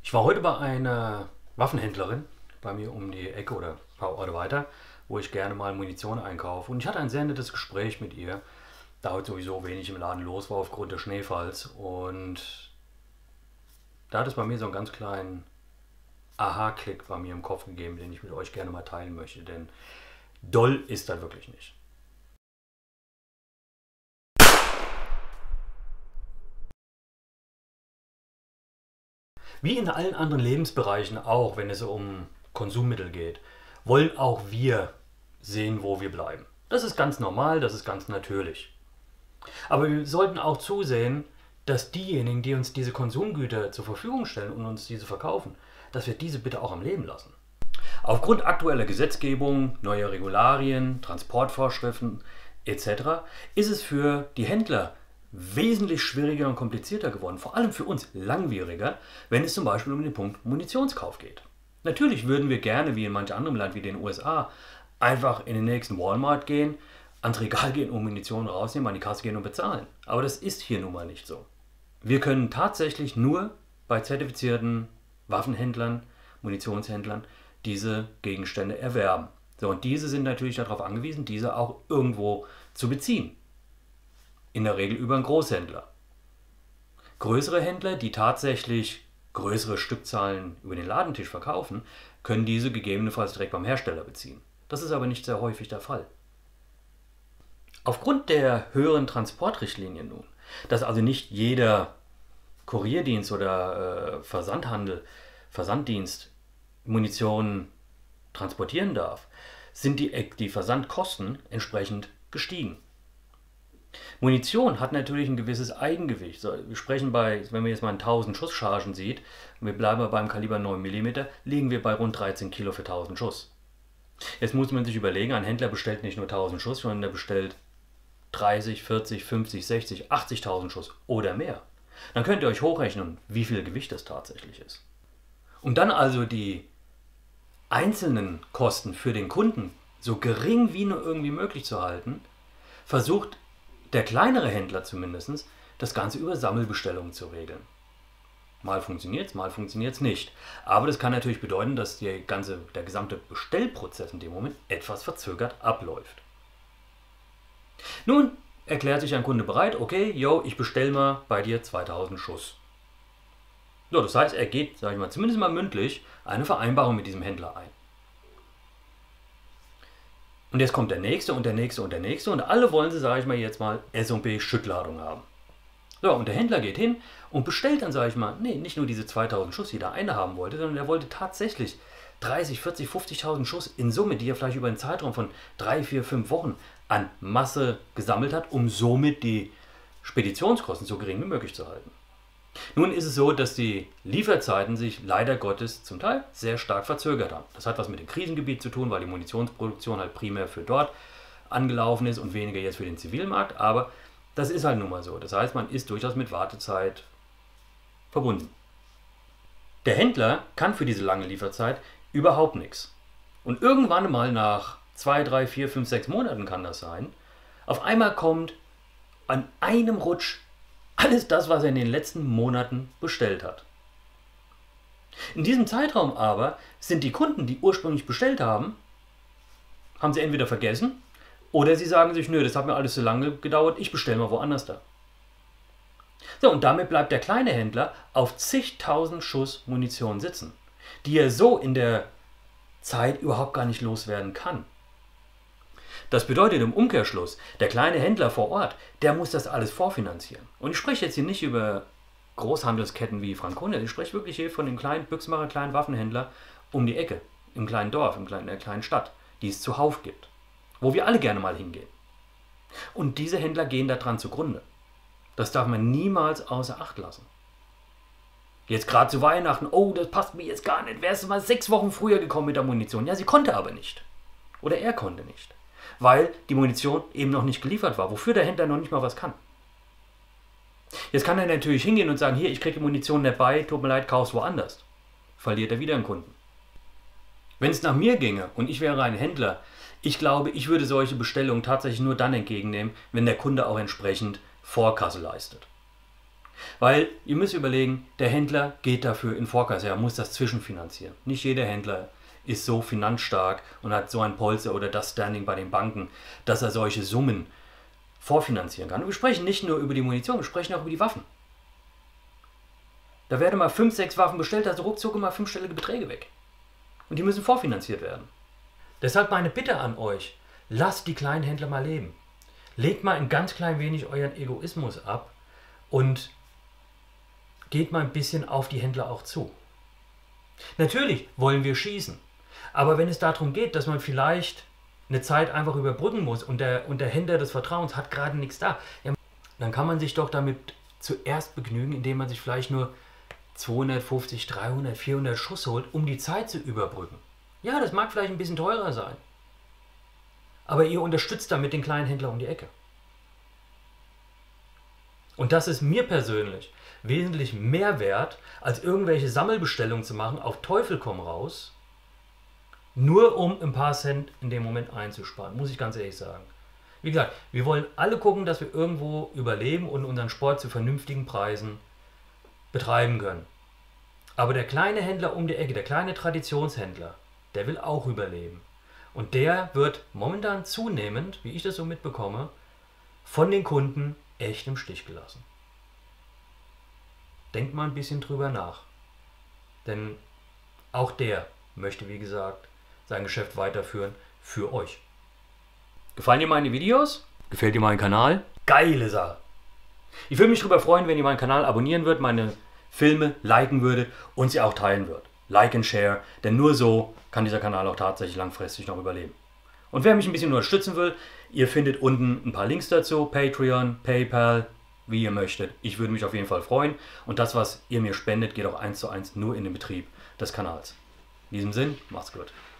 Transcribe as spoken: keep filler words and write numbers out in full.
Ich war heute bei einer Waffenhändlerin bei mir um die Ecke oder ein paar Orte weiter, wo ich gerne mal Munition einkaufe. Und ich hatte ein sehr nettes Gespräch mit ihr, da heute sowieso wenig im Laden los war aufgrund des Schneefalls. Und da hat es bei mir so einen ganz kleinen Aha-Klick bei mir im Kopf gegeben, den ich mit euch gerne mal teilen möchte. Denn doll ist das wirklich nicht. Wie in allen anderen Lebensbereichen auch, wenn es um Konsummittel geht, wollen auch wir sehen, wo wir bleiben. Das ist ganz normal, das ist ganz natürlich. Aber wir sollten auch zusehen, dass diejenigen, die uns diese Konsumgüter zur Verfügung stellen und uns diese verkaufen, dass wir diese bitte auch am Leben lassen. Aufgrund aktueller Gesetzgebung, neuer Regularien, Transportvorschriften et cetera ist es für die Händler wesentlich schwieriger und komplizierter geworden, vor allem für uns langwieriger, wenn es zum Beispiel um den Punkt Munitionskauf geht. Natürlich würden wir gerne, wie in manch anderem Land wie den U S A, einfach in den nächsten Walmart gehen, ans Regal gehen und Munition rausnehmen, an die Kasse gehen und bezahlen. Aber das ist hier nun mal nicht so. Wir können tatsächlich nur bei zertifizierten Waffenhändlern, Munitionshändlern diese Gegenstände erwerben. So, und diese sind natürlich darauf angewiesen, diese auch irgendwo zu beziehen. In der Regel über einen Großhändler. Größere Händler, die tatsächlich größere Stückzahlen über den Ladentisch verkaufen, können diese gegebenenfalls direkt beim Hersteller beziehen. Das ist aber nicht sehr häufig der Fall. Aufgrund der höheren Transportrichtlinien nun, dass also nicht jeder Kurierdienst oder äh, Versandhandel, Versanddienst Munition transportieren darf, sind die, die Versandkosten entsprechend gestiegen. Munition hat natürlich ein gewisses Eigengewicht. So, wir sprechen bei, wenn man jetzt mal tausend Schusschargen sieht, und wir bleiben beim Kaliber neun Millimeter, liegen wir bei rund dreizehn Kilo für tausend Schuss. Jetzt muss man sich überlegen, ein Händler bestellt nicht nur tausend Schuss, sondern der bestellt dreißig, vierzig, fünfzig, sechzig, achtzigtausend Schuss oder mehr. Dann könnt ihr euch hochrechnen, wie viel Gewicht das tatsächlich ist. Um dann also die einzelnen Kosten für den Kunden so gering wie nur irgendwie möglich zu halten, versucht der kleinere Händler zumindest, das Ganze über Sammelbestellungen zu regeln. Mal funktioniert es, mal funktioniert es nicht. Aber das kann natürlich bedeuten, dass die ganze, der gesamte Bestellprozess in dem Moment etwas verzögert abläuft. Nun erklärt sich ein Kunde bereit, okay, yo, ich bestelle mal bei dir zweitausend Schuss. So, das heißt, er geht, sage ich mal, zumindest mal mündlich eine Vereinbarung mit diesem Händler ein. Und jetzt kommt der nächste und der nächste und der nächste und alle wollen sie, sage ich mal, jetzt mal S und B Schüttladung haben. So, und der Händler geht hin und bestellt dann, sage ich mal, nee, nicht nur diese zweitausend Schuss, die der eine haben wollte, sondern er wollte tatsächlich dreißig, vierzig, fünfzigtausend Schuss in Summe, die er vielleicht über einen Zeitraum von drei, vier, fünf Wochen an Masse gesammelt hat, um somit die Speditionskosten so gering wie möglich zu halten. Nun ist es so, dass die Lieferzeiten sich leider Gottes zum Teil sehr stark verzögert haben. Das hat was mit dem Krisengebiet zu tun, weil die Munitionsproduktion halt primär für dort angelaufen ist und weniger jetzt für den Zivilmarkt. Aber das ist halt nun mal so. Das heißt, man ist durchaus mit Wartezeit verbunden. Der Händler kann für diese lange Lieferzeit überhaupt nichts. Und irgendwann mal nach zwei, drei, vier, fünf, sechs Monaten kann das sein, auf einmal kommt an einem Rutsch alles das, was er in den letzten Monaten bestellt hat. In diesem Zeitraum aber sind die Kunden, die ursprünglich bestellt haben, haben sie entweder vergessen oder sie sagen sich, nö, das hat mir alles so lange gedauert, ich bestelle mal woanders da. So, und damit bleibt der kleine Händler auf zigtausend Schuss Munition sitzen, die er so in der Zeit überhaupt gar nicht loswerden kann. Das bedeutet im Umkehrschluss, der kleine Händler vor Ort, der muss das alles vorfinanzieren. Und ich spreche jetzt hier nicht über Großhandelsketten wie Franconia, ich spreche wirklich hier von dem kleinen Büchsmacher, kleinen Waffenhändler um die Ecke, im kleinen Dorf, in der kleinen Stadt, die es zuhauf gibt, wo wir alle gerne mal hingehen. Und diese Händler gehen daran zugrunde. Das darf man niemals außer Acht lassen. Jetzt gerade zu Weihnachten, oh, das passt mir jetzt gar nicht, wärst du mal sechs Wochen früher gekommen mit der Munition. Ja, sie konnte aber nicht. Oder er konnte nicht. Weil die Munition eben noch nicht geliefert war, wofür der Händler noch nicht mal was kann. Jetzt kann er natürlich hingehen und sagen, hier, ich kriege die Munition nicht bei, tut mir leid, kauf's woanders. Verliert er wieder einen Kunden. Wenn es nach mir ginge und ich wäre ein Händler, ich glaube, ich würde solche Bestellungen tatsächlich nur dann entgegennehmen, wenn der Kunde auch entsprechend Vorkasse leistet. Weil ihr müsst überlegen, der Händler geht dafür in Vorkasse, er muss das zwischenfinanzieren. Nicht jeder Händler ist so finanzstark und hat so ein Polster oder das Standing bei den Banken, dass er solche Summen vorfinanzieren kann. Und wir sprechen nicht nur über die Munition, wir sprechen auch über die Waffen. Da werden mal fünf, sechs Waffen bestellt, da sind ruckzuck immer fünfstellige Beträge weg. Und die müssen vorfinanziert werden. Deshalb meine Bitte an euch, lasst die kleinen Händler mal leben. Legt mal ein ganz klein wenig euren Egoismus ab und geht mal ein bisschen auf die Händler auch zu. Natürlich wollen wir schießen, aber wenn es darum geht, dass man vielleicht eine Zeit einfach überbrücken muss und der, und der Händler des Vertrauens hat gerade nichts da, ja, dann kann man sich doch damit zuerst begnügen, indem man sich vielleicht nur zweihundertfünfzig, dreihundert, vierhundert Schuss holt, um die Zeit zu überbrücken. Ja, das mag vielleicht ein bisschen teurer sein, aber ihr unterstützt damit den kleinen Händler um die Ecke. Und das ist mir persönlich wesentlich mehr wert, als irgendwelche Sammelbestellungen zu machen, auf Teufel komm raus, nur um ein paar Cent in dem Moment einzusparen, muss ich ganz ehrlich sagen. Wie gesagt, wir wollen alle gucken, dass wir irgendwo überleben und unseren Sport zu vernünftigen Preisen betreiben können. Aber der kleine Händler um die Ecke, der kleine Traditionshändler, der will auch überleben. Und der wird momentan zunehmend, wie ich das so mitbekomme, von den Kunden echt im Stich gelassen. Denkt mal ein bisschen drüber nach. Denn auch der möchte, wie gesagt, sein Geschäft weiterführen für euch. Gefallen dir meine Videos? Gefällt dir mein Kanal? Geile Sache! Ich würde mich darüber freuen, wenn ihr meinen Kanal abonnieren würdet, meine Filme liken würdet und sie auch teilen würdet. Like and share, denn nur so kann dieser Kanal auch tatsächlich langfristig noch überleben. Und wer mich ein bisschen unterstützen will, ihr findet unten ein paar Links dazu, Patreon, PayPal, wie ihr möchtet. Ich würde mich auf jeden Fall freuen und das, was ihr mir spendet, geht auch eins zu eins nur in den Betrieb des Kanals. In diesem Sinn, macht's gut.